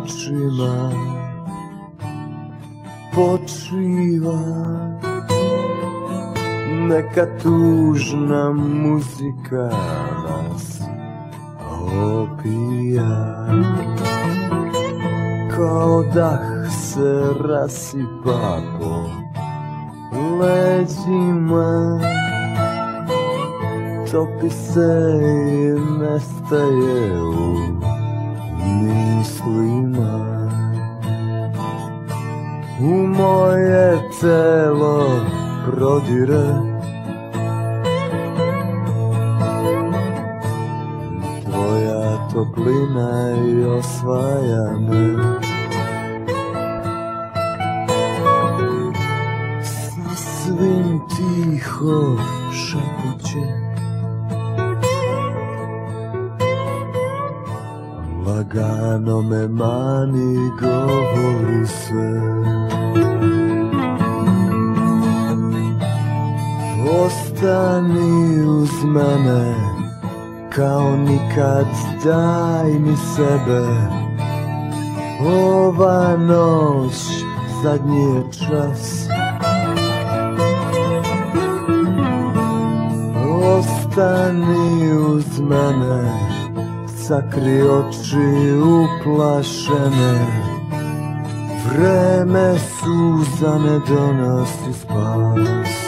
očima počiva neka tužna muzika nas opija, kao dah se rasipa po leđima, topi se i nestaje u mislima. U moje telo prodire tvoja toplina i osvaja me. Sa svim tiho šepuće, lagano me mani, govori sve. Ostani uz mene kao nikad, daj mi sebe. Ova noć zadnji je čas. Ostani uz mene, sakri oči uplašene. Vreme suza ne donosi spas.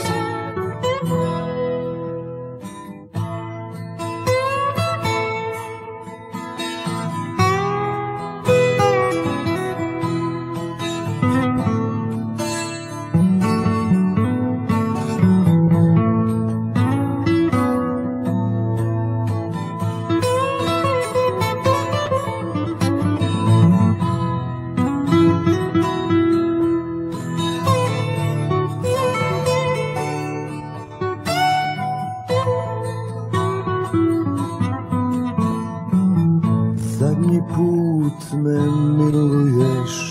Zadnji put me miluješ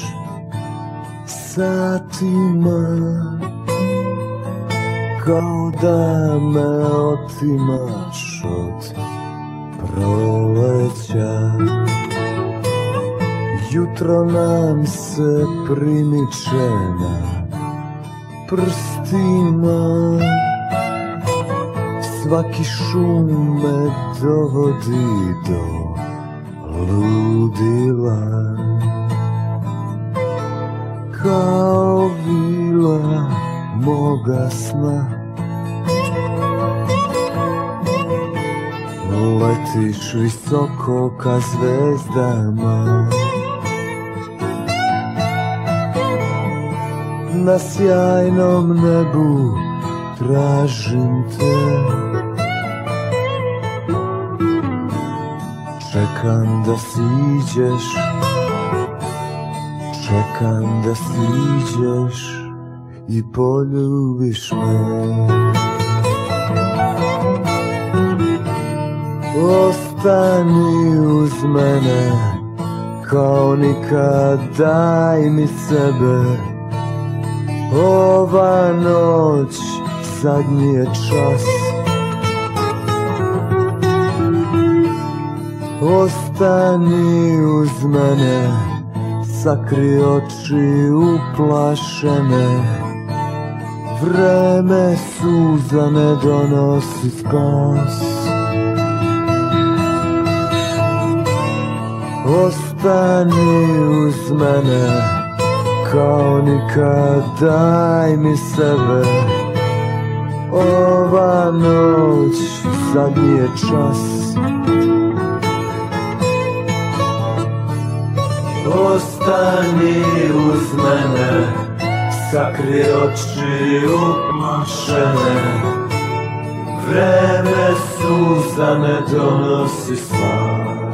satima, kao da me otimaš od proleća. Jutro nam se primiče na prstima, svaki šum me dovodi do ludila, kao vila moga sna. Letiš visoko ka zvezdama, na sjajnom nebu tražim te. Čekam da siđeš, čekam da siđeš i poljubiš me. Ostani uz mene kao nikad, daj mi sebe. Ova noć zadnji je čas. Ostani uz mene, sakri oči uplašene. Vreme suza ne donosi spas. Ostani uz mene kao nikad, daj mi sebe. Ova noć zadnji je čas. Ostani uz mene, sakri oči uplašene. Vreme suza ne donosi spas.